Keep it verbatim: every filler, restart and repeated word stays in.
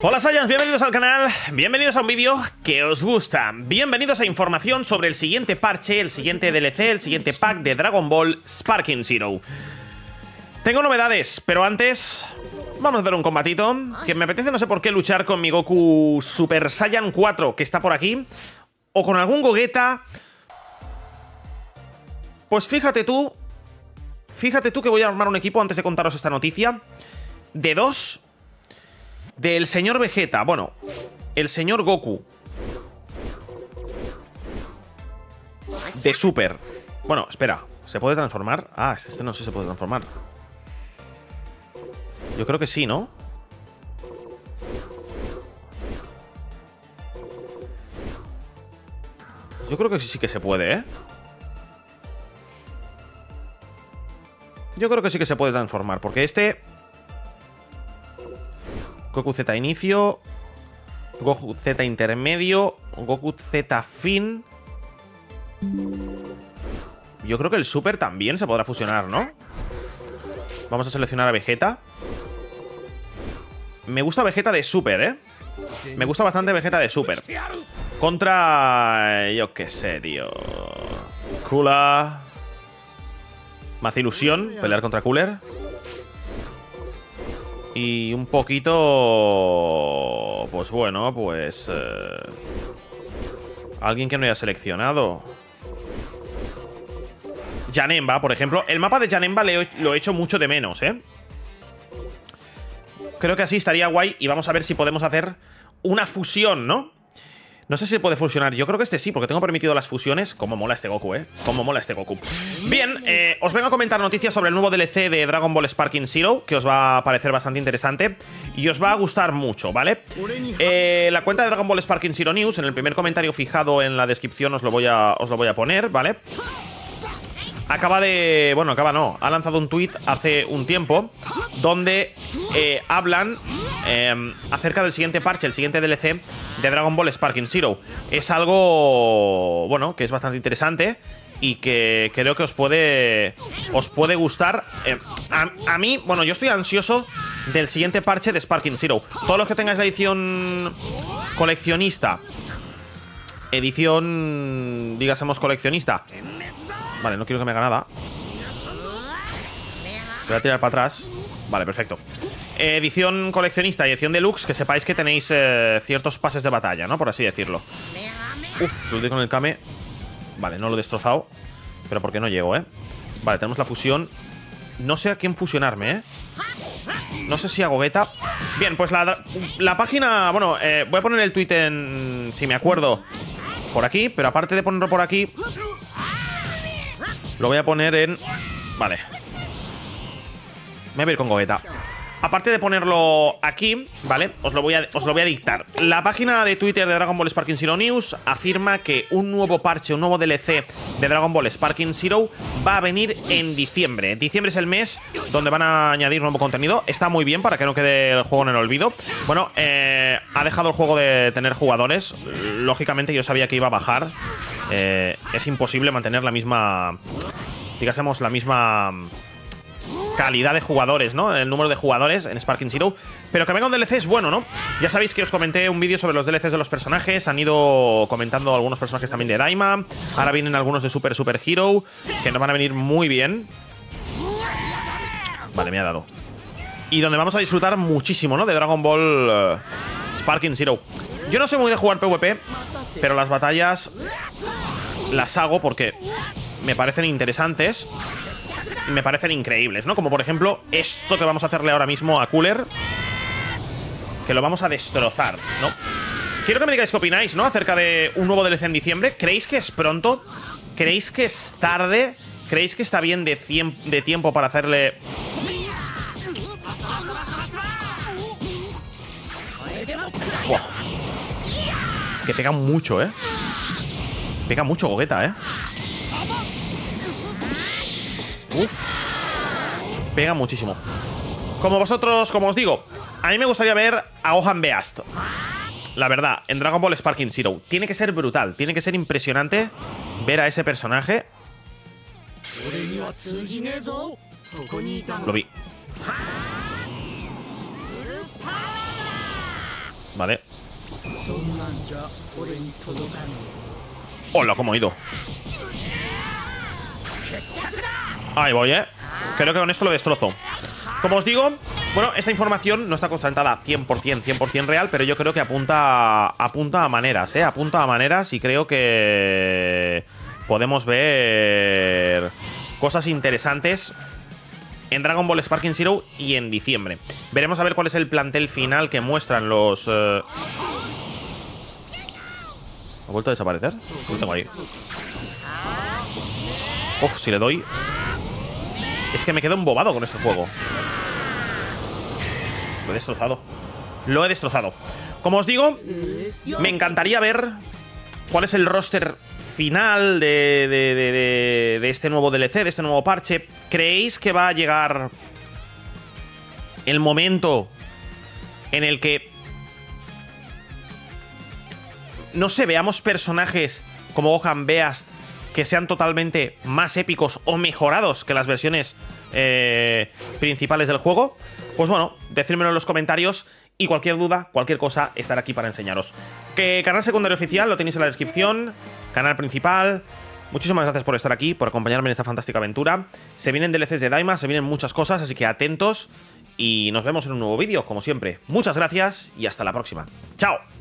Hola Saiyans, bienvenidos al canal, bienvenidos a un vídeo que os gusta. Bienvenidos a información sobre el siguiente parche, el siguiente D L C, el siguiente pack de Dragon Ball Sparking Zero. Tengo novedades, pero antes vamos a hacer un combatito. Que me apetece, no sé por qué, luchar con mi Goku Super Saiyan cuatro, que está por aquí, o con algún Gogeta. Pues fíjate tú, fíjate tú que voy a armar un equipo antes de contaros esta noticia. De dos... Del señor Vegeta, bueno, el señor Goku de Super. Bueno, espera, ¿se puede transformar? Ah, este no sé si se puede transformar. Yo creo que sí, ¿no? Yo creo que sí, sí que se puede, ¿eh? Yo creo que sí que se puede transformar, porque este... Goku Z inicio, Goku Z intermedio, Goku Z fin. Yo creo que el Super también se podrá fusionar, ¿no? Vamos a seleccionar a Vegeta. Me gusta Vegeta de Super, ¿eh? Me gusta bastante Vegeta de Super. Contra... yo qué sé, tío. Cooler. Más ilusión, pelear contra Cooler. Y un poquito... Pues bueno, pues... Eh, alguien que no haya seleccionado. Janemba, por ejemplo. El mapa de Janemba lo he hecho mucho de menos, ¿eh? Creo que así estaría guay. Y vamos a ver si podemos hacer una fusión, ¿no? No sé si se puede fusionar. Yo creo que este sí, porque tengo permitido las fusiones. Cómo mola este Goku, ¿eh? Cómo mola este Goku. Bien, eh, os vengo a comentar noticias sobre el nuevo D L C de Dragon Ball Sparking Zero, que os va a parecer bastante interesante y os va a gustar mucho, ¿vale? Eh, la cuenta de Dragon Ball Sparking Zero News, en el primer comentario fijado en la descripción os lo voy a, os lo voy a poner, ¿vale? Acaba de... Bueno, acaba no. Ha lanzado un tweet hace un tiempo donde eh, hablan eh, acerca del siguiente parche, el siguiente D L C de Dragon Ball Sparking Zero. Es algo, bueno, que es bastante interesante y que creo que os puede os puede gustar. Eh, a, a mí, bueno, yo estoy ansioso del siguiente parche de Sparking Zero. Todos los que tengáis la edición coleccionista, edición, digásemos, coleccionista. Vale, no quiero que me haga nada. Voy a tirar para atrás. Vale, perfecto. eh, Edición coleccionista y edición deluxe, que sepáis que tenéis eh, ciertos pases de batalla, ¿no? Por así decirlo. Uf, lo doy con el Kame. Vale, no lo he destrozado, pero porque no llego, ¿eh? Vale, tenemos la fusión. No sé a quién fusionarme, ¿eh? No sé si a Gogeta. Bien, pues la, la página... Bueno, eh, voy a poner el tweet en... si me acuerdo, por aquí. Pero aparte de ponerlo por aquí, lo voy a poner en... Vale. Me voy a ir con Gogeta. Aparte de ponerlo aquí, ¿vale? Os lo voy a, os lo voy a dictar. La página de Twitter de Dragon Ball Sparking Zero News afirma que un nuevo parche, un nuevo D L C de Dragon Ball Sparking Zero va a venir en diciembre. Diciembre es el mes donde van a añadir nuevo contenido. Está muy bien para que no quede el juego en el olvido. Bueno, eh, ha dejado el juego de tener jugadores. Lógicamente yo sabía que iba a bajar. Eh, es imposible mantener la misma... digásemos, la misma... calidad de jugadores, ¿no? El número de jugadores en Sparking Zero. Pero que venga un D L C es bueno, ¿no? Ya sabéis que os comenté un vídeo sobre los D L Cs de los personajes. Han ido comentando algunos personajes también de Daima. Ahora vienen algunos de Super Super Hero, que nos van a venir muy bien. Vale, me ha dado. Y donde vamos a disfrutar muchísimo, ¿no? De Dragon Ball uh, Sparking Zero. Yo no soy muy de jugar PvP, pero las batallas las hago porque me parecen interesantes. Me parecen increíbles, ¿no? Como por ejemplo esto que vamos a hacerle ahora mismo a Cooler, que lo vamos a destrozar, ¿no? Quiero que me digáis qué opináis, ¿no? Acerca de un nuevo D L C en diciembre. ¿Creéis que es pronto? ¿Creéis que es tarde? ¿Creéis que está bien de, de tiempo para hacerle... Wow. Es que pega mucho, ¿eh? Pega mucho Gogeta, ¿eh? Uf. Pega muchísimo. Como vosotros, como os digo, a mí me gustaría ver a Gohan Beast. La verdad, en Dragon Ball Sparking Zero. Tiene que ser brutal, tiene que ser impresionante ver a ese personaje. Lo vi. Vale. Hola, cómo he ido. Ahí voy, ¿eh? Creo que con esto lo destrozo. Como os digo, bueno, esta información no está constatada cien por cien, cien por cien real, pero yo creo que apunta, apunta a maneras, ¿eh? Apunta a maneras y creo que podemos ver cosas interesantes en Dragon Ball Sparking Zero y en diciembre. Veremos a ver cuál es el plantel final que muestran los... Uh... ¿Ha vuelto a desaparecer? Lo tengo ahí. Uf, si le doy... Es que me quedo embobado con este juego. Lo he destrozado. Lo he destrozado. Como os digo, me encantaría ver cuál es el roster final de, de, de, de, de este nuevo D L C, de este nuevo parche. ¿Creéis que va a llegar el momento en el que, no sé, veamos personajes como Gohan, Beast, que sean totalmente más épicos o mejorados que las versiones eh, principales del juego? Pues bueno, decídmelo en los comentarios y cualquier duda, cualquier cosa, estaré aquí para enseñaros. Que canal secundario oficial lo tenéis en la descripción, canal principal. Muchísimas gracias por estar aquí, por acompañarme en esta fantástica aventura. Se vienen D L Cs de Daima, se vienen muchas cosas, así que atentos y nos vemos en un nuevo vídeo, como siempre. Muchas gracias y hasta la próxima. ¡Chao!